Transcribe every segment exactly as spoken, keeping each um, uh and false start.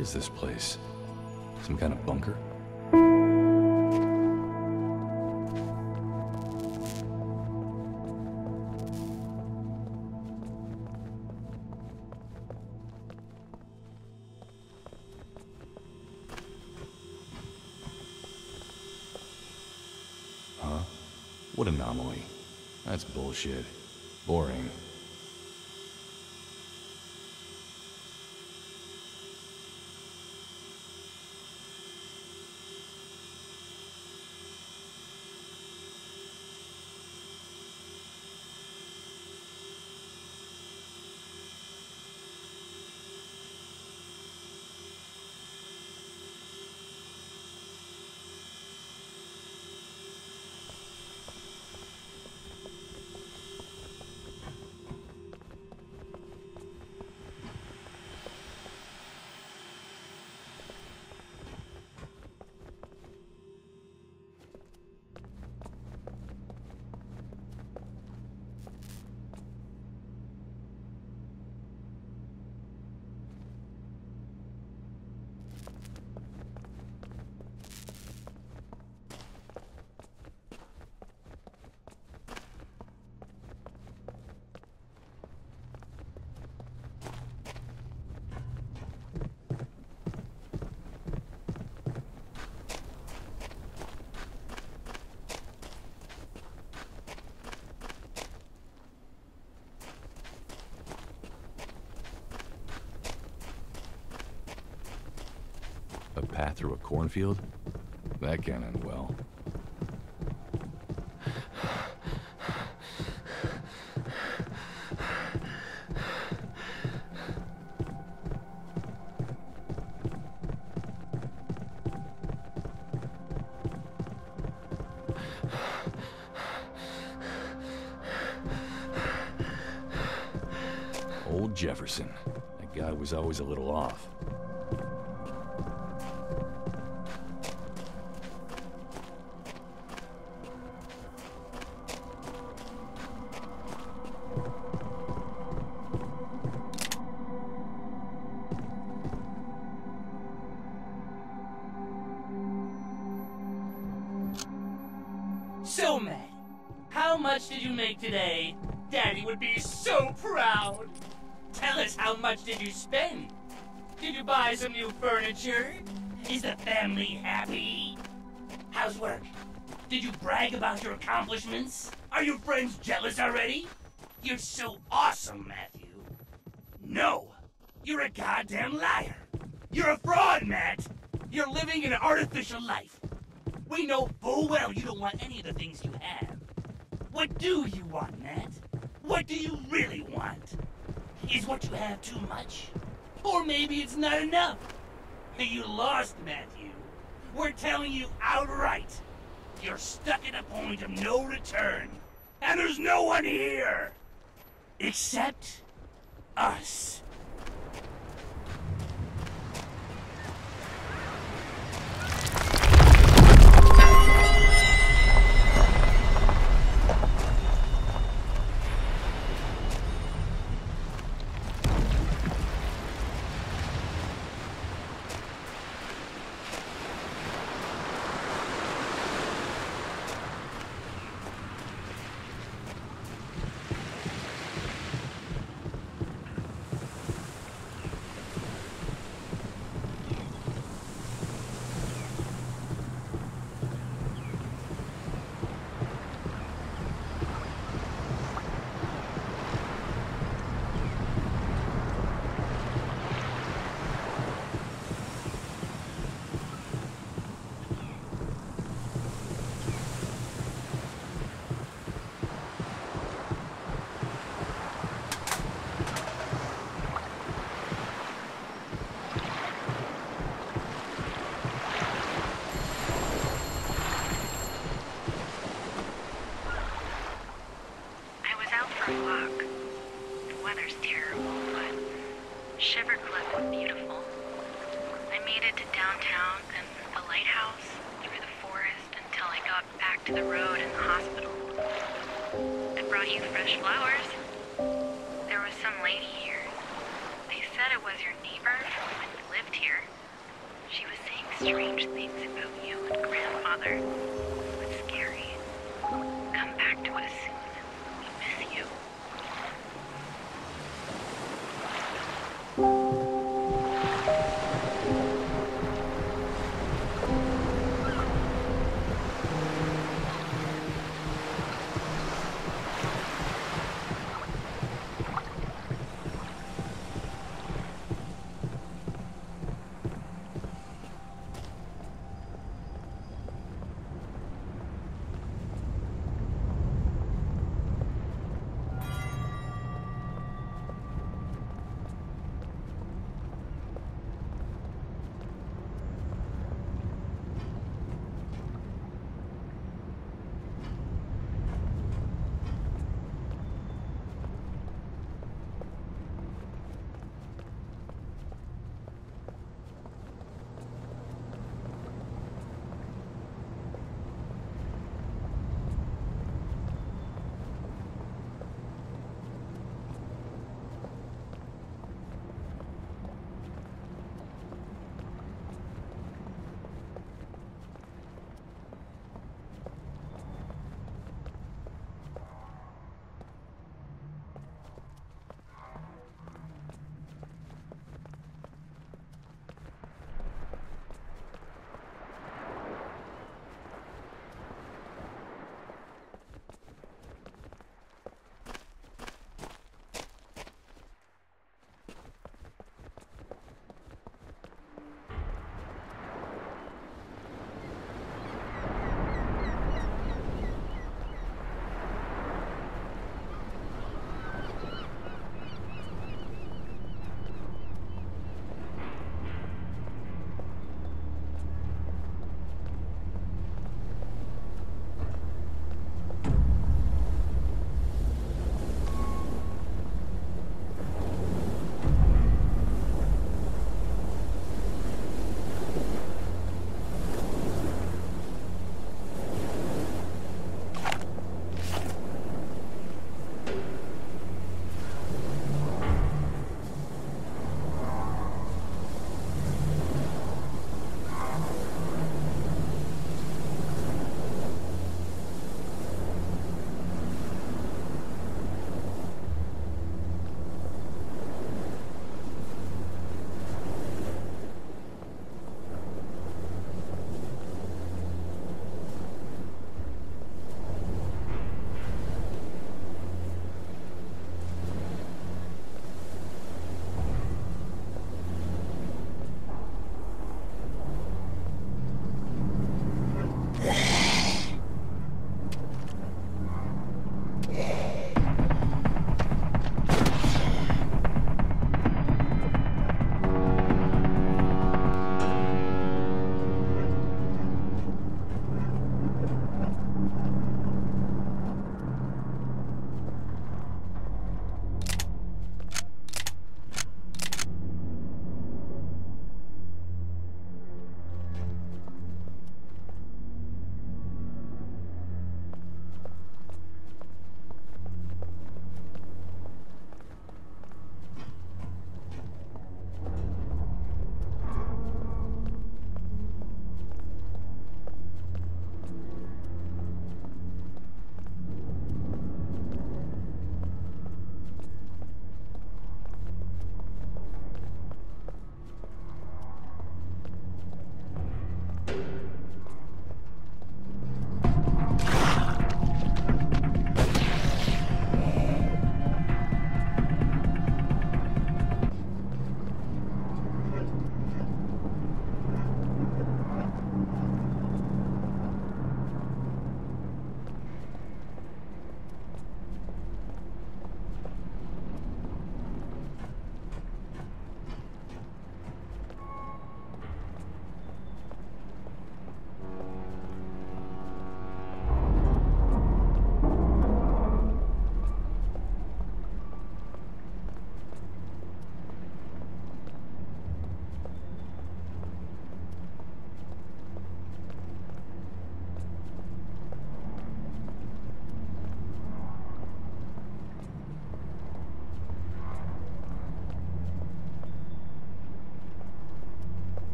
is this place? Some kind of bunker? Huh? What anomaly? That's bullshit. Boring. A path through a cornfield? That can't end well. Old Jefferson. That guy was always a little off. So, Matt, how much did you make today? Daddy would be so proud. Tell us, how much did you spend? Did you buy some new furniture? Is the family happy? How's work? Did you brag about your accomplishments? Are your friends jealous already? You're so awesome, Matthew. No, you're a goddamn liar. You're a fraud, Matt. You're living an artificial life. We know full well you don't want any of the things you have. What do you want, Matt? What do you really want? Is what you have too much? Or maybe it's not enough? You lost, Matthew. We're telling you outright. You're stuck at a point of no return. And there's no one here. Except us. downtown and the lighthouse, through the forest until I got back to the road and the hospital. I brought you fresh flowers. There was some lady here. They said it was your neighbor from when you lived here. She was saying strange things about you and Grandfather. It's scary. Come back to us soon. We miss you.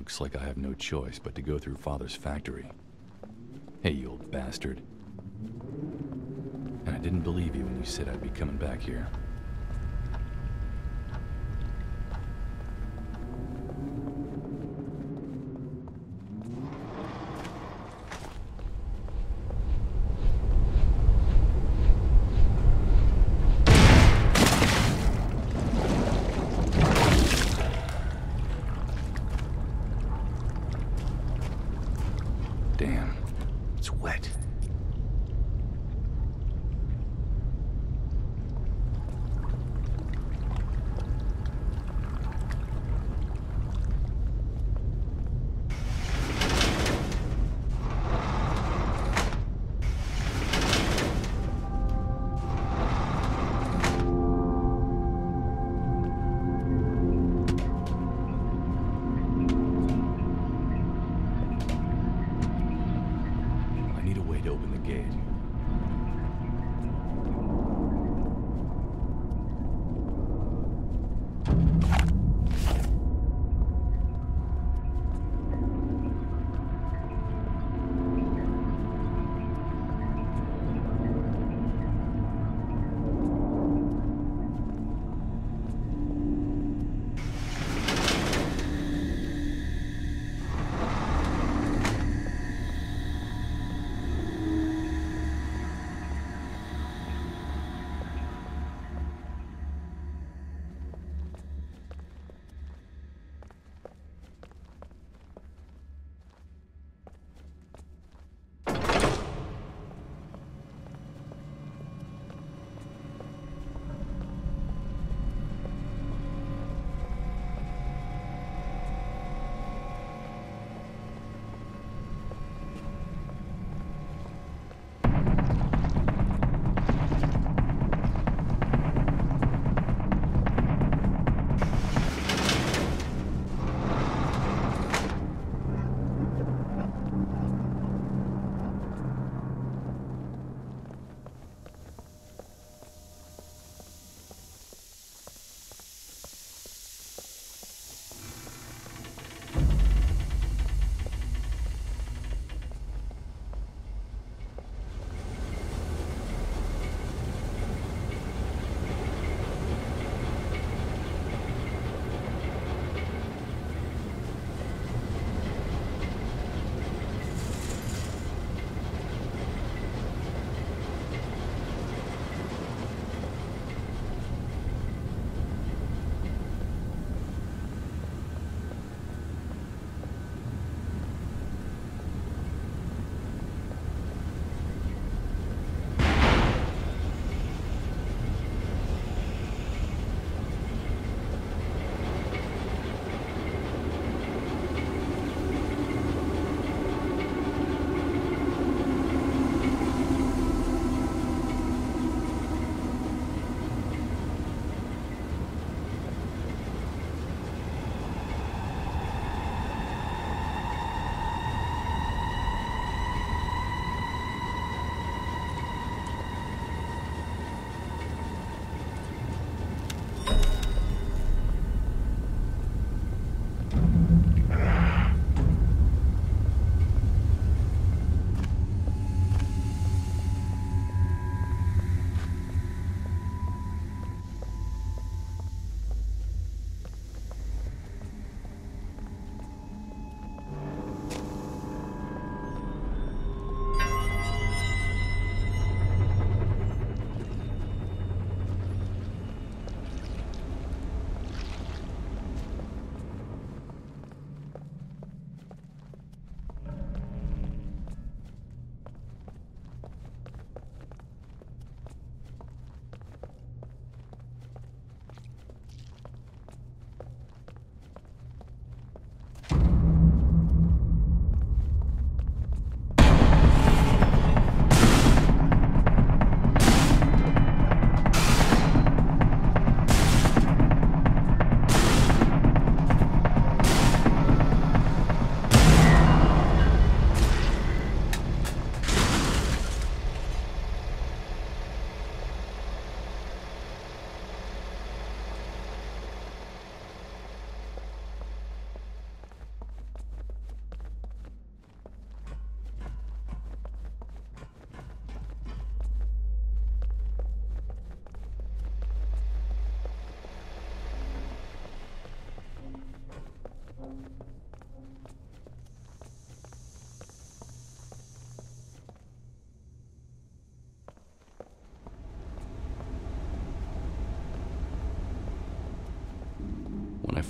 Looks like I have no choice but to go through Father's factory. Hey, you old bastard. And I didn't believe you when you said I'd be coming back here. Damn, it's wet.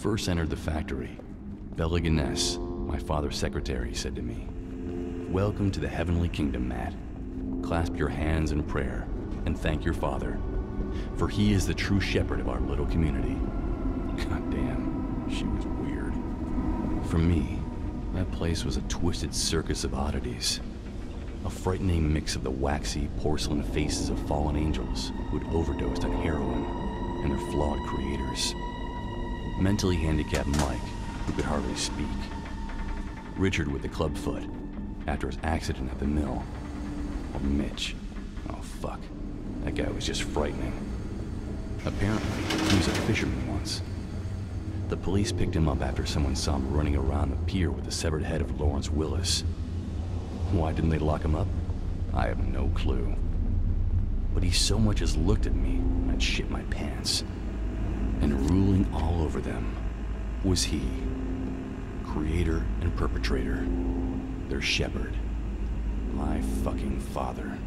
first entered the factory, Beliganess, my father's secretary, said to me, "Welcome to the heavenly kingdom, Matt. Clasp your hands in prayer and thank your father, for he is the true shepherd of our little community." God damn, she was weird. For me, that place was a twisted circus of oddities. A frightening mix of the waxy porcelain faces of fallen angels who had overdosed on heroin and their flawed creators. Mentally handicapped Mike, who could hardly speak. Richard with the clubfoot, after his accident at the mill. Or Mitch. Oh fuck, that guy was just frightening. Apparently, he was a fisherman once. The police picked him up after someone saw him running around the pier with the severed head of Lawrence Willis. Why didn't they lock him up? I have no clue. But he so much as looked at me, I'd shit my pants. And ruling all over them was he, creator and perpetrator, their shepherd, my fucking father.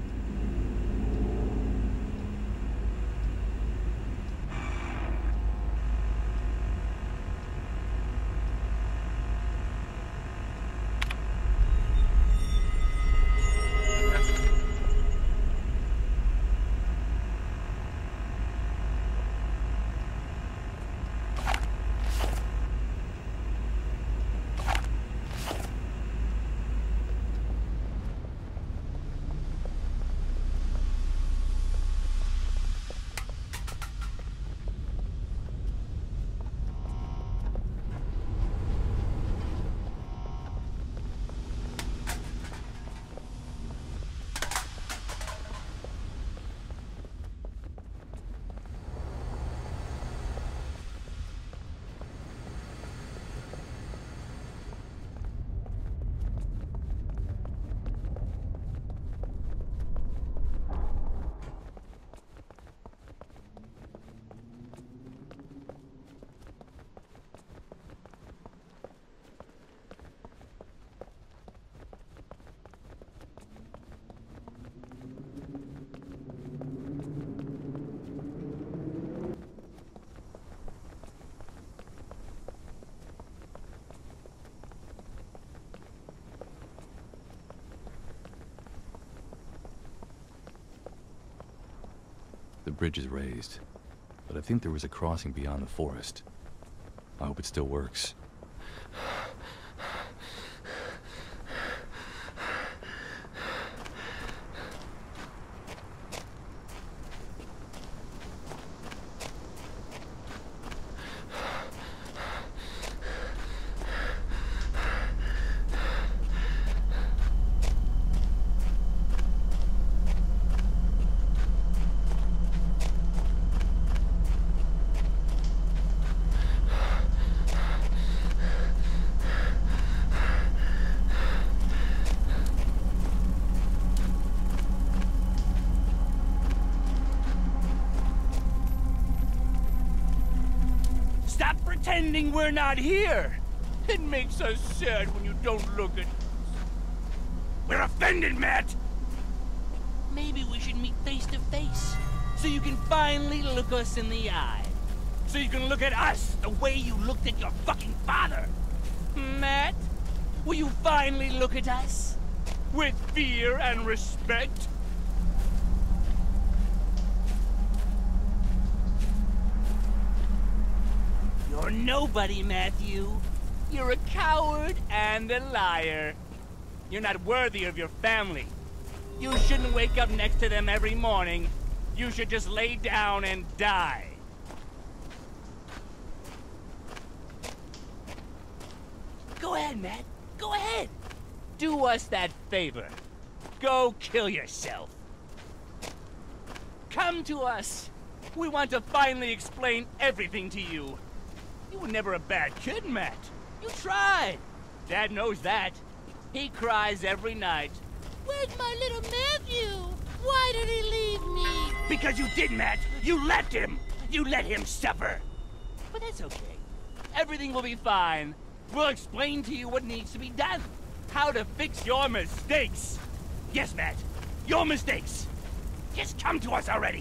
The bridge is raised, but I think there was a crossing beyond the forest. I hope it still works. Stop pretending we're not here! It makes us sad when you don't look at us. We're offended, Matt! Maybe we should meet face to face, so you can finally look us in the eye. So you can look at us the way you looked at your fucking father. Matt, will you finally look at us? With fear and respect? You're nobody, Matthew. You're a coward and a liar. You're not worthy of your family. You shouldn't wake up next to them every morning. You should just lay down and die. Go ahead, Matt. Go ahead. Do us that favor. Go kill yourself. Come to us. We want to finally explain everything to you. You were never a bad kid, Matt. You tried. Dad knows that. He cries every night. Where's my little Matthew? Why did he leave me? Because you did, Matt. You left him. You let him suffer. But that's okay. Everything will be fine. We'll explain to you what needs to be done. How to fix your mistakes. Yes, Matt. Your mistakes. Just come to us already.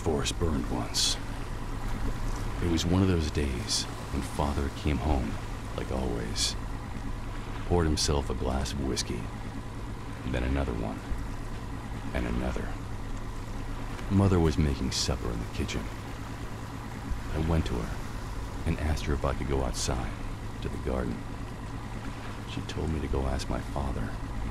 forest burned once. It was one of those days when Father came home, like always, poured himself a glass of whiskey, then another one, and another. Mother was making supper in the kitchen. I went to her and asked her if I could go outside to the garden. She told me to go ask my father.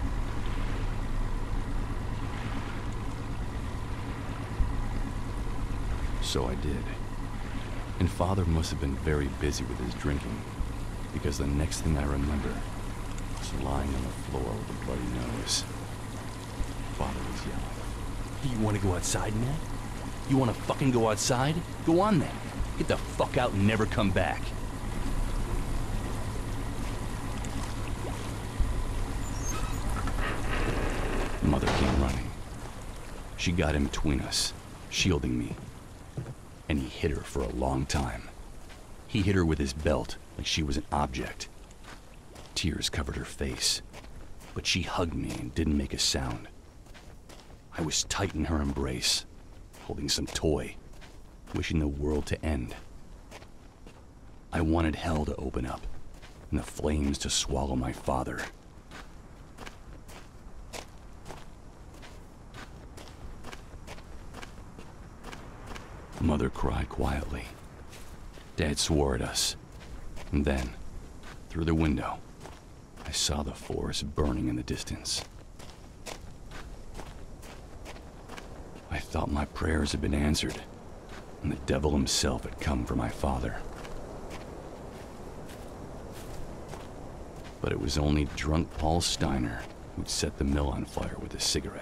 So I did. And Father must have been very busy with his drinking, because the next thing I remember was lying on the floor with a bloody nose. Father was yelling, "You want to go outside, Matt? You want to fucking go outside? Go on then. Get the fuck out and never come back." Mother came running. She got in between us, shielding me. And he hit her for a long time. He hit her with his belt like she was an object. Tears covered her face, but she hugged me and didn't make a sound. I was tight in her embrace, holding some toy, wishing the world to end. I wanted hell to open up and the flames to swallow my father. Mother cried quietly. Dad swore at us. And then, through the window, I saw the forest burning in the distance. I thought my prayers had been answered, and the devil himself had come for my father. But it was only drunk Paul Steiner who'd set the mill on fire with a cigarette.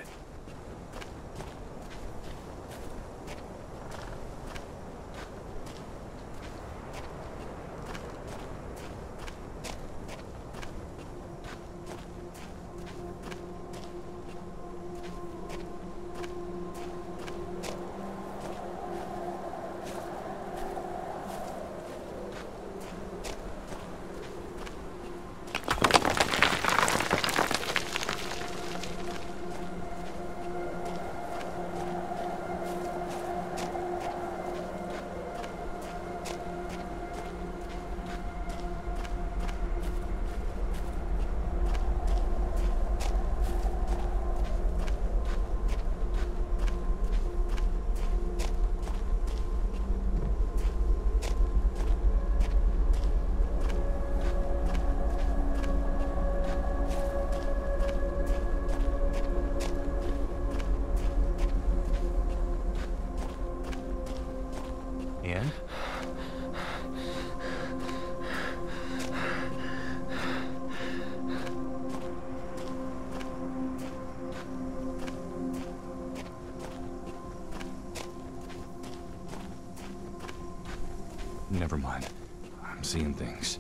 And? Never mind. I'm seeing things.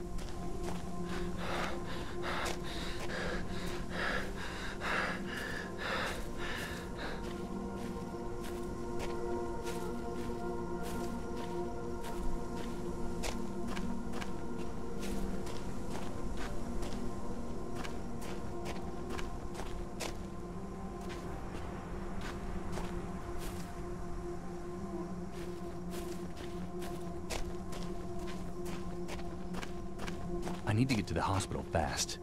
I need to get to the hospital fast.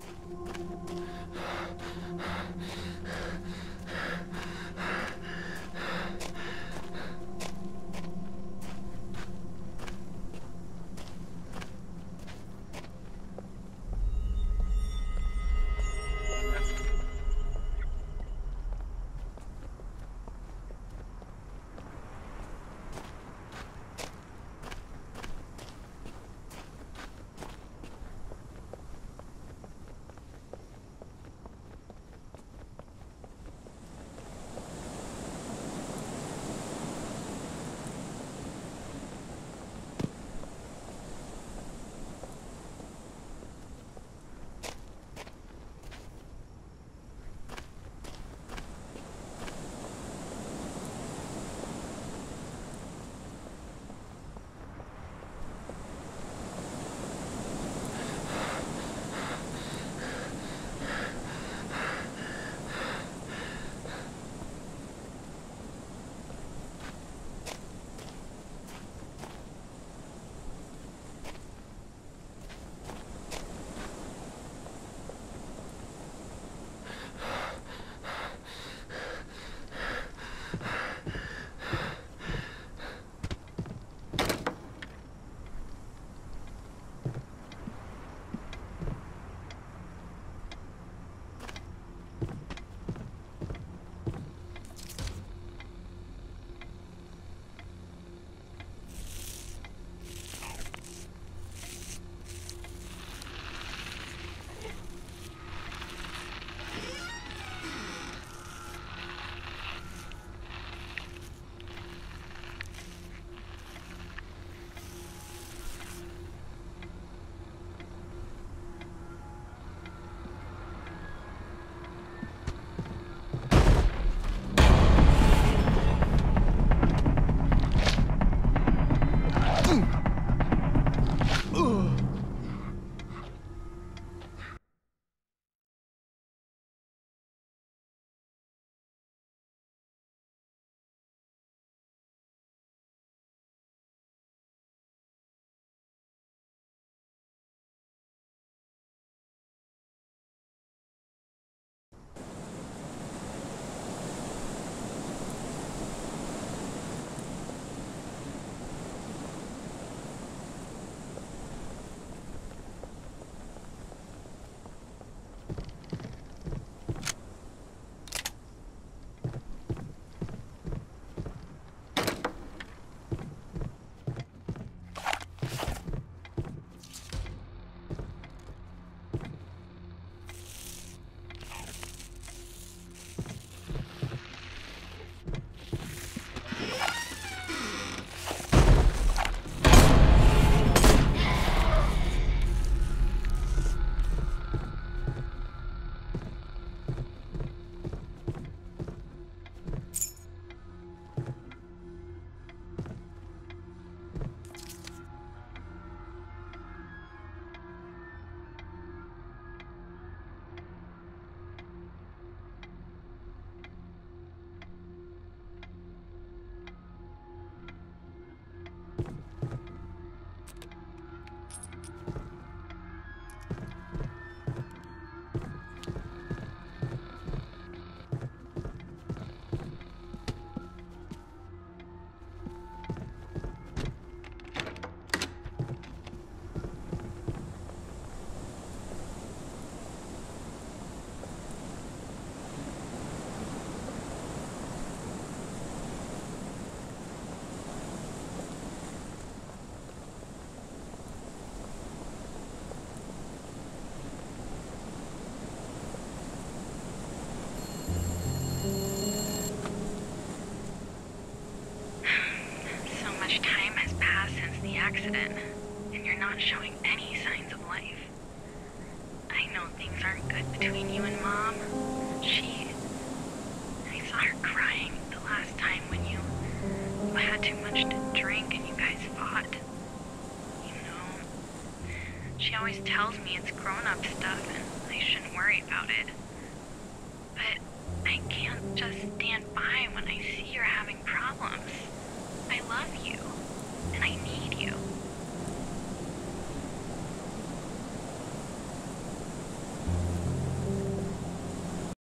accident, and you're not showing any signs of life. I know things aren't good between you and Mom. She... I saw her crying the last time when you, you had too much to drink and you guys fought. You know, she always tells me it's grown-up stuff and I shouldn't worry about it. But I can't just stand by when I see you're having problems. I love you.